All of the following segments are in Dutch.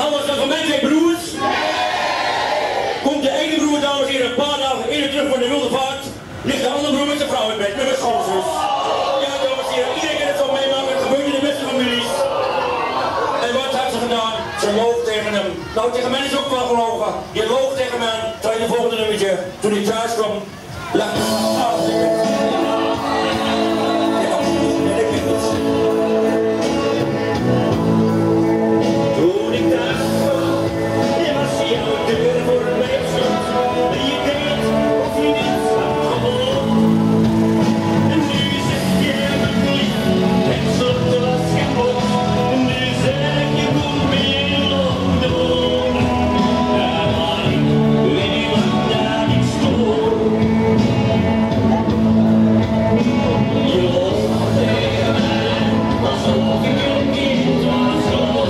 was dat van mijn twee broers? Komt de ene broer dames hier een paar dagen eerder terug van de wilde vaart, ligt de andere broer met zijn vrouw in bed, met mijn schoonzus. Ja, dames en heren, iedereen kan het zo meemaken, het gebeurt in de beste families. En wat had ze gedaan? Ze loog tegen hem. Nou, tegen mij is ook wel gelogen. Je loog tegen mij, terwijl je de volgende nummertje, toen hij thuis kwam, lag hij toen ik thuis kwam, was jouw deur voor mij op slot. En je weet of je niet slaapt gewoon. En nu zeg je me niet, het slot was kapot. En nu zeg je kom weer op de boom. Ja man, weet je wat daar niet stoor? Je loopt tegen mij, alsof ik een kind was.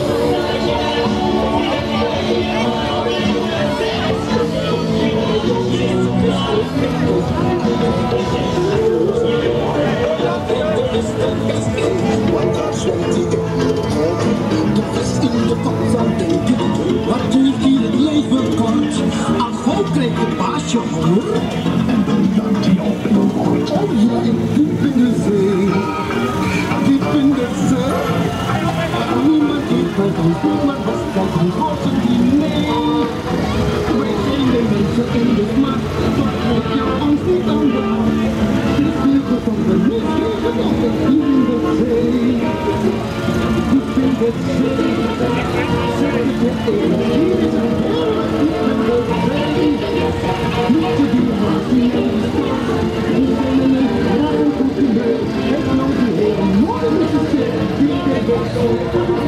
Wat duurt hier het leven kort? Ach, ook kreeg de baasje hoor. En dan dankt hij op de grond. Oh ja, diep in de zee. Diep in de zee. Niemand heeft het goed, maar was dat een grote diner. Wij zijn de mensen in de smaak. Wat trekt jou angst niet aan de hand? Dit vliegen van de lucht, vliegen op de diep in de zee. Diep in de zee. Zeg ik het energie is een hele diep in de zee. Niet te die haast niet in de stad. We zijn in een klein goedje neus. Het loopt hier heel mooi met de zee. Diep in de zee.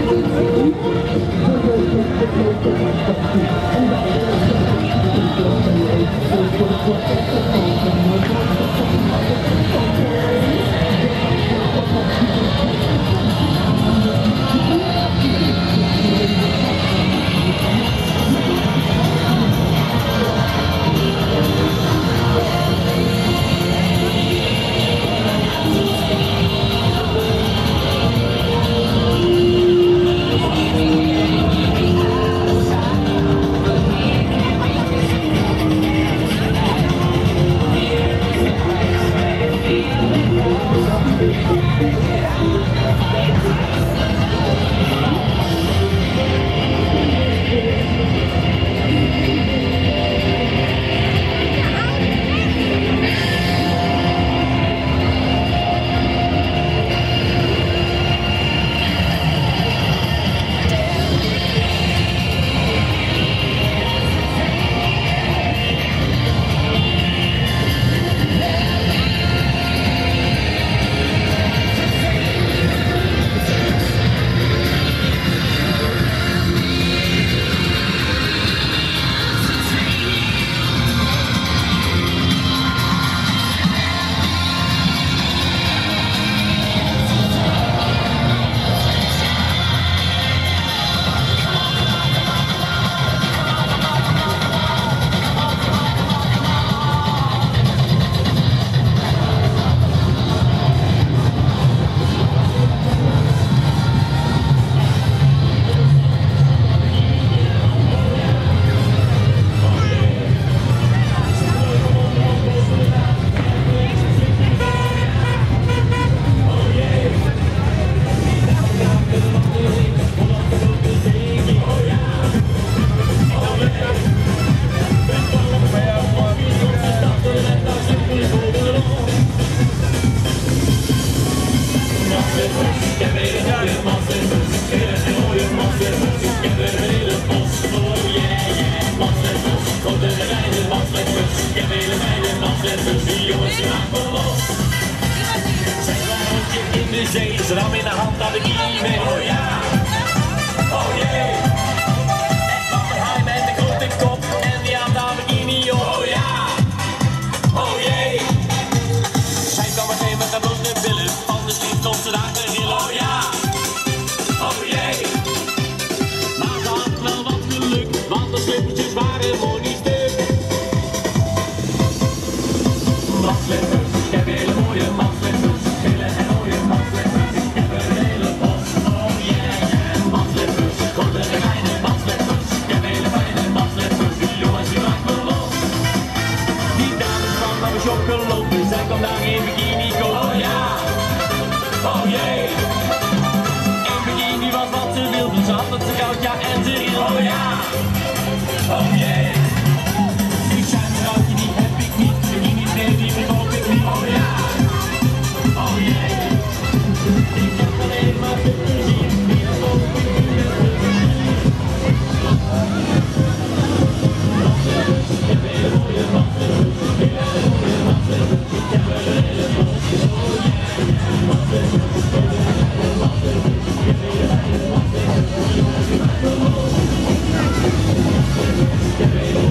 Ze nam in de hand naar de knie mee. Oh ja, oh jee. En van de haai met de grote kop en die had haar bikini op. Oh ja, oh jee. Zij kwam meteen met haar blonde billen, anders niet stond ze daar te rillen. Oh ja, oh jee. Maar ze had wel wat geluk, want de slippertjes waren mooi niet stuk. Manslippers, ik heb hele mooie manslippers, hele en mooie manslippers. Ik heb een hele bos, oh yeah, yeah. Manslippers, korte en kleine manslippers. vodka en erin. Oh ja, oh jee. Ik zei een vrouwtje, die heb ik niet. Bikini nee, die verkoop ik niet. Oh ja, oh jee. Ik heb alleen maar veel plezier. Die verkoop ik niet. Ja.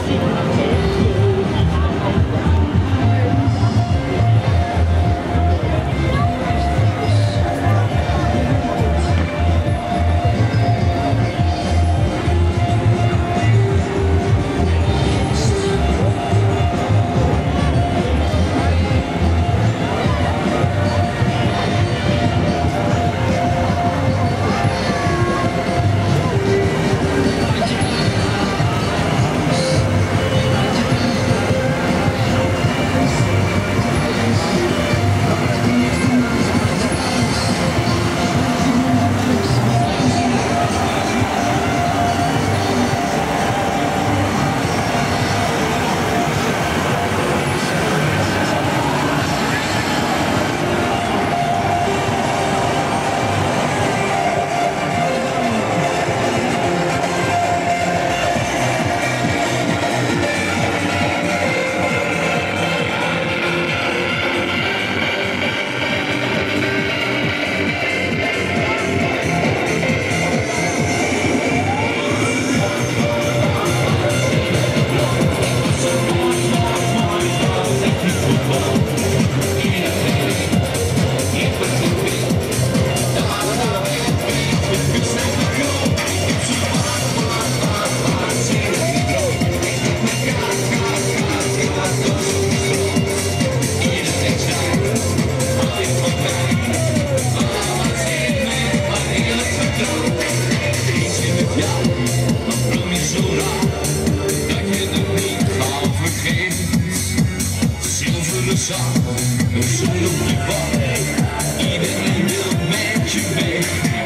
Een zon op je wand, iedereen wil met je mee.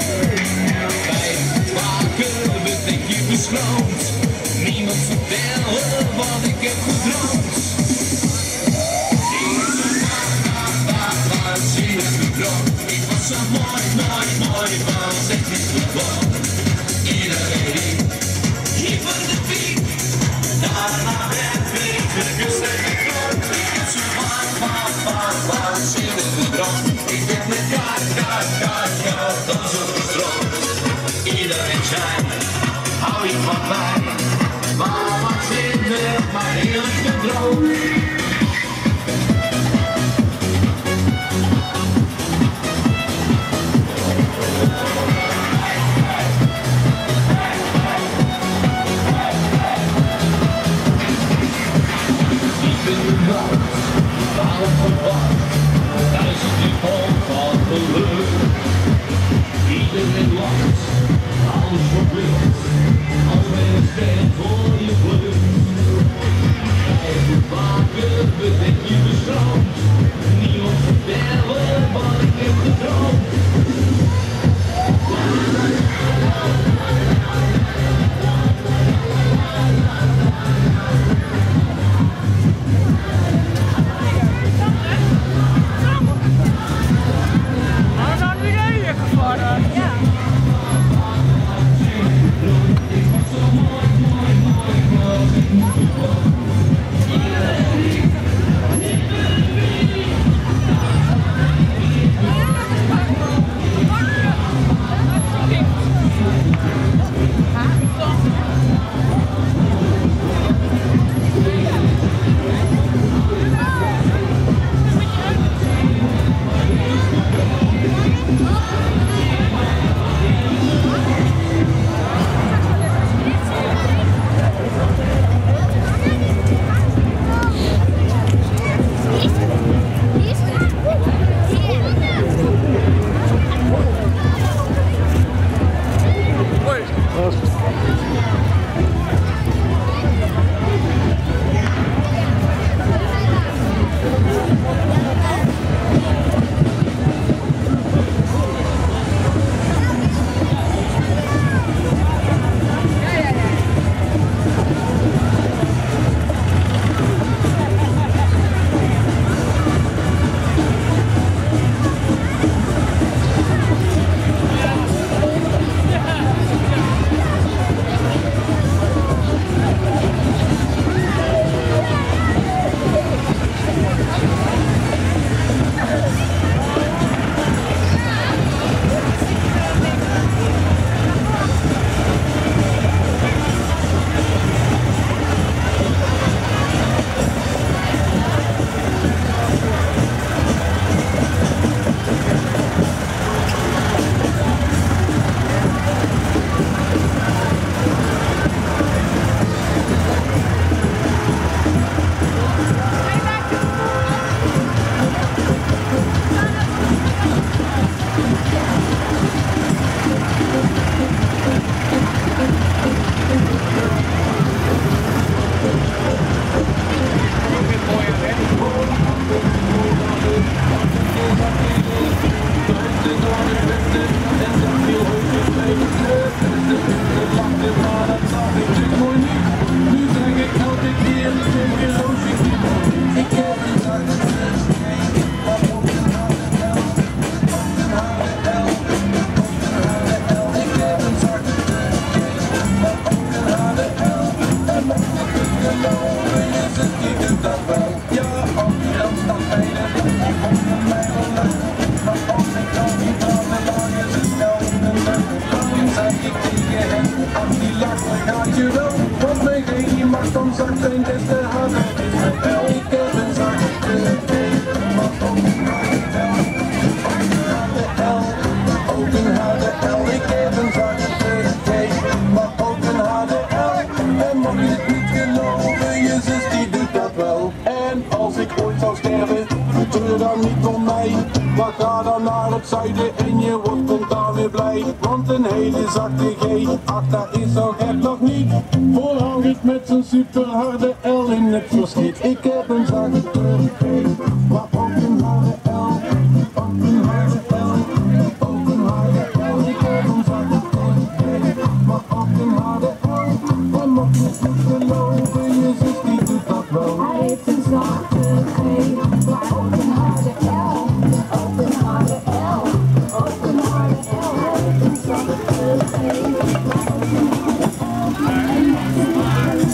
Bij het waken bedek je beschroomd, niemand vertellen wat ik heb gedroomd. Ik was zo mooi, mooi, mooi, want het is gewoon. Iedereen hier van de piek, daarna het weer, de kust en de grond. Ik heb zo warm, zin in de droom. Ik heb met kaart, dan zo gestroomd. Iedereen zei, hou je van mij, maar wat zin wil, maar heerlijk gedroomd. geloven, je zus die doet dat wel. Ja, ook die dan staat bijna. Die vonden mij wel leuk. Maar als ik dan niet had, dan was je zo snel in de leuk. Toen zei ik tegen hem, ach die lach, dan gaat je wel. Want mijn geen mag dan zacht zijn, des te harder is het wel. Ik heb een zachte maar ook een harde L. Ook een harde L, ik heb een zachte G, maar ook een harde L. En mag je het niet geloven, je zus die doet dat wel. En als ik ooit zou sterven, treur dan niet om mij. Maar ga dan naar het zuiden en je wordt spontaan weer blij. Want een hele zachte G, ach dat is zo gek nog niet. Vooral niet met zo'n superharde L in het verschiet. Ik heb een zachte G, maar ook een harde L. Ook een harde L, ook een harde L. Ik heb een zachte G, maar ook een harde L. En mag je het niet geloven, je zus die doet dat wel. Hij heeft een zachte G, maar ook een harde L. Ook een harde L, ook een harde L. Hij heeft een zachte G, maar ook een harde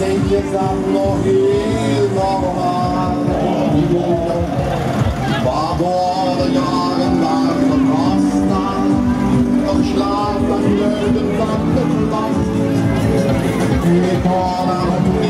eentje zat nog heel normaal. Waardoor de jaren daar verrast staan, nog slaap en leugen van de klas. Ik hoor hem